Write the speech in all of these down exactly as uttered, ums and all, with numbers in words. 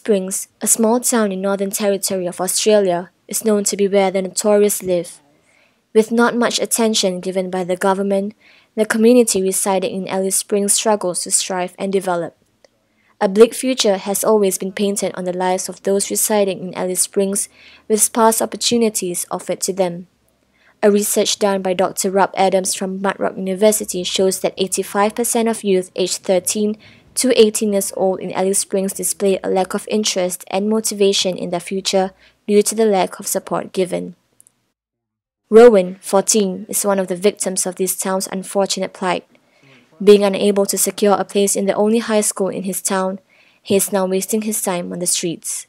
Springs, a small town in Northern Territory of Australia, is known to be where the Notorious live. With not much attention given by the government, the community residing in Alice Springs struggles to strive and develop. A bleak future has always been painted on the lives of those residing in Alice Springs, with sparse opportunities offered to them. A research done by Doctor Rob Adams from Mudrock University shows that eighty-five percent of youth aged thirteen to eighteen years old in Alice Springs display a lack of interest and motivation in their future due to the lack of support given. Rowan, fourteen, is one of the victims of this town's unfortunate plight. Being unable to secure a place in the only high school in his town, he is now wasting his time on the streets.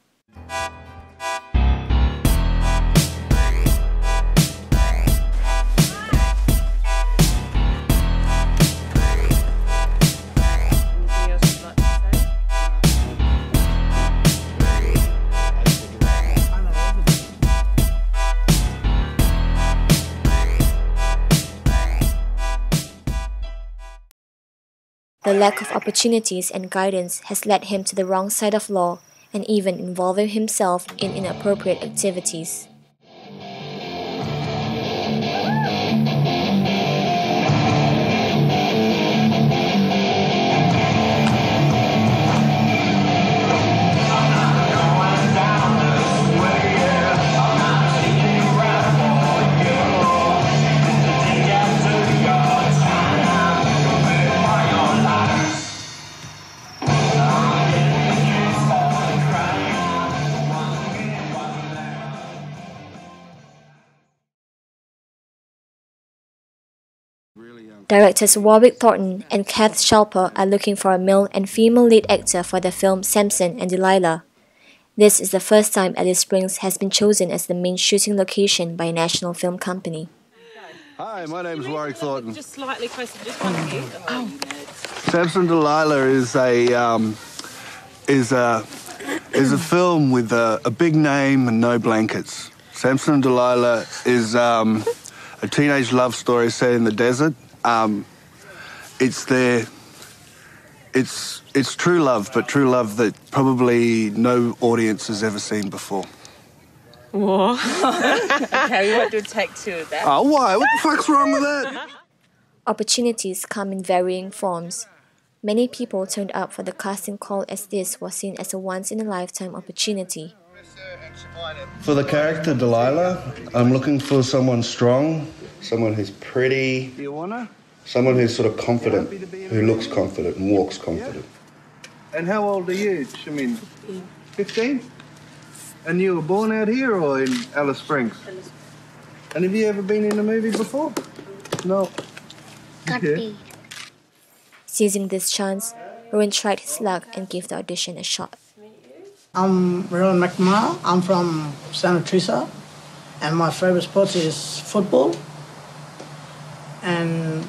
The lack of opportunities and guidance has led him to the wrong side of law and even involving himself in inappropriate activities. Directors Warwick Thornton and Kath Shalper are looking for a male and female lead actor for the film Samson and Delilah. This is the first time Alice Springs has been chosen as the main shooting location by a national film company. Hi, my name is Warwick Thornton. Just slightly closer, just one of you. Oh. Samson and Delilah is a um, is a is a film with a, a big name and no blankets. Samson and Delilah is um, a teenage love story set in the desert. Um, it's their, it's it's true love, but true love that probably no audience has ever seen before. What? Okay, we won't do take two of that. Oh, why? What the fuck's wrong with that? Opportunities come in varying forms. Many people turned up for the casting call as this was seen as a once-in-a-lifetime opportunity. For the character Delilah, I'm looking for someone strong, someone who's pretty, Do you wanna? someone who's sort of confident, who looks confident and walks confident. And how old are you, Shamin? Fifteen. And you were born out here or in Alice Springs? Alice. And have you ever been in a movie before? No. Okay. Seizing this chance, Rowan tried his luck and gave the audition a shot. I'm Rowan McNamara. I'm from Santa Teresa, and my favorite sport is football. And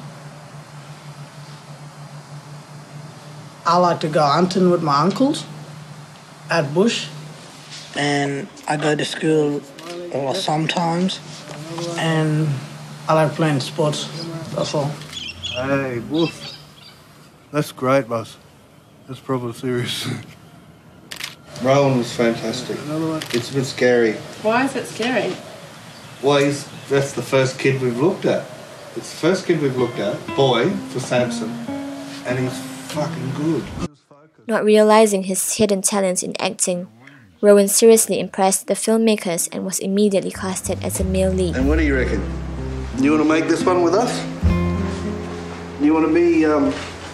I like to go hunting with my uncles at bush. And I go to school or sometimes, and I like playing sports, that's all. Hey, woof. That's great, boss. That's probably serious. Rowan was fantastic. It's a bit scary. Why is it scary? Well, he's, that's the first kid we've looked at. It's the first kid we've looked at, boy, for Samson. And he's fucking good. Not realizing his hidden talents in acting, Rowan seriously impressed the filmmakers and was immediately casted as a male lead. And what do you reckon? You want to make this one with us? You want to be um,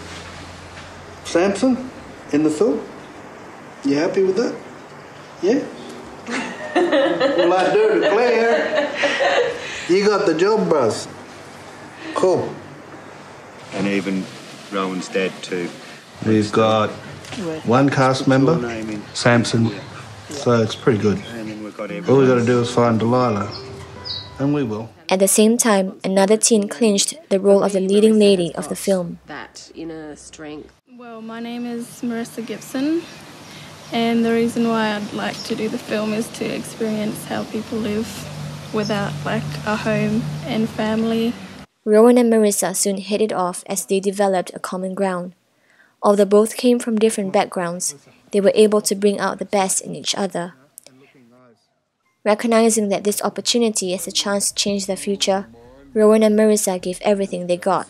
Samson in the film? You happy with that? Yeah? Well, I do declare, you got the job, bros. Cool. And even Rowan's dad too. We've got one cast member, Samson, so it's pretty good. And then we've got All we got to do is find Delilah, and we will. At the same time, another teen clinched the role of the leading lady of the film. That inner strength. Well, my name is Marissa Gibson, and the reason why I'd like to do the film is to experience how people live without like a home and family. Rowan and Marissa soon hit it off as they developed a common ground. Although both came from different backgrounds, they were able to bring out the best in each other. Recognizing that this opportunity is a chance to change their future, Rowan and Marissa gave everything they got.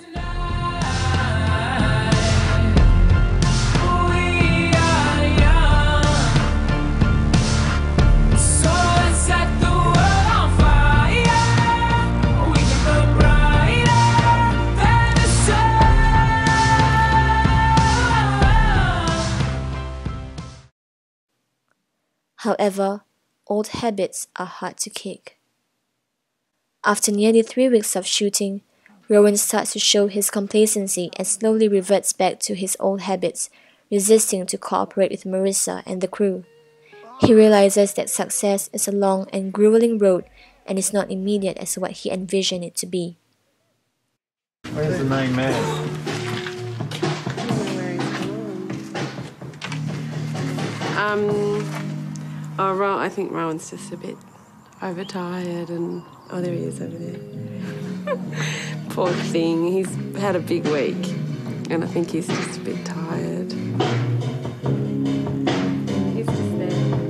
However, old habits are hard to kick. After nearly three weeks of shooting, Rowan starts to show his complacency and slowly reverts back to his old habits, resisting to cooperate with Marissa and the crew. He realizes that success is a long and grueling road and is not immediate as what he envisioned it to be. Where's the main man? Um, oh, Ro- I think Rowan's just a bit overtired and... Oh, there he is over there. Poor thing, he's had a big week and I think he's just a bit tired. He's just there.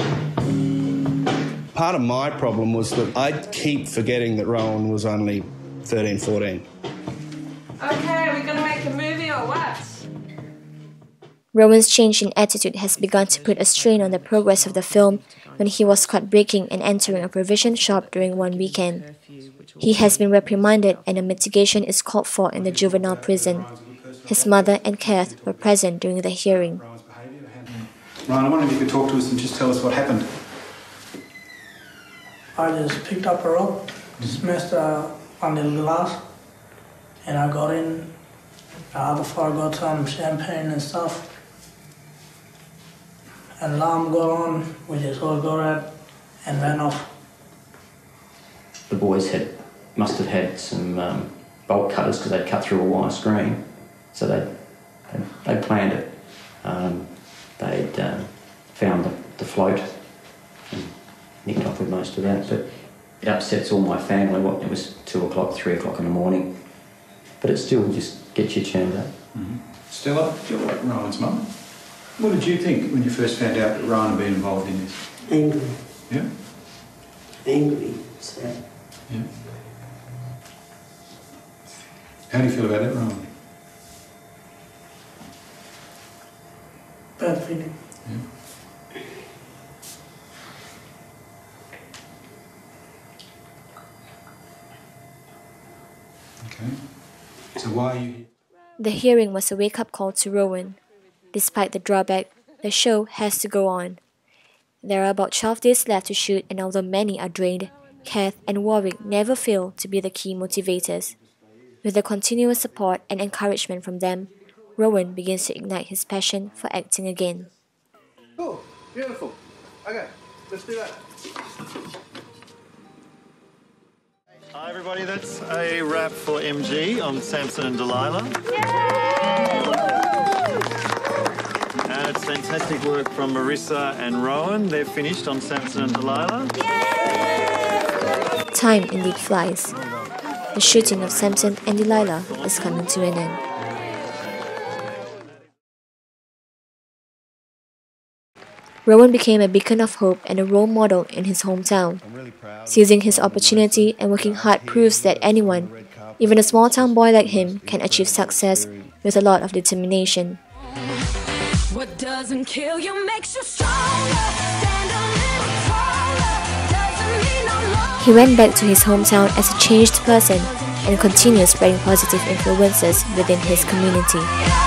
Part of my problem was that I'd keep forgetting that Rowan was only thirteen, fourteen. Okay, are we going to make a movie or what? Rowan's change in attitude has begun to put a strain on the progress of the film when he was caught breaking and entering a provision shop during one weekend. He has been reprimanded and a mitigation is called for in the juvenile prison. His mother and Kath were present during the hearing. Ryan, I wonder if you could talk to us and just tell us what happened. I just picked up a rock, smashed uh, one little glass, and I got in. Uh, before I got some champagne and stuff. An alarm got on, we just all got out and ran off. The boys had must have had some um, bolt cutters because they'd cut through a wire screen, so they they planned it. Um, they'd uh, found the, the float and nicked off with most of that, but it upsets all my family. What, it was two o'clock, three o'clock in the morning, but it still just gets you churned up. Mm-hmm. Stella, you're like Rowan's mum. What did you think when you first found out that Rowan had been involved in this? Angry. Yeah? Angry, sad. Yeah. How do you feel about it, Rowan? Bad feeling. Yeah. Okay. So why are you here? The hearing was a wake-up call to Rowan. Despite the drawback, the show has to go on. There are about twelve days left to shoot, and although many are drained, Kath and Warwick never fail to be the key motivators. With the continuous support and encouragement from them, Rowan begins to ignite his passion for acting again. Cool, beautiful. Okay, let's do that. Hi everybody, that's a wrap for M G on Samson and Delilah. And it's fantastic work from Marissa and Rowan. They're finished on Samson and Delilah. Time indeed flies. The shooting of Samson and Delilah is coming to an end. Rowan became a beacon of hope and a role model in his hometown. Seizing his opportunity and working hard proves that anyone, even a small-town boy like him, can achieve success with a lot of determination. What doesn't kill you makes you stronger. Stand a little taller. Doesn't mean no longer. He went back to his hometown as a changed person and continues spreading positive influences within his community.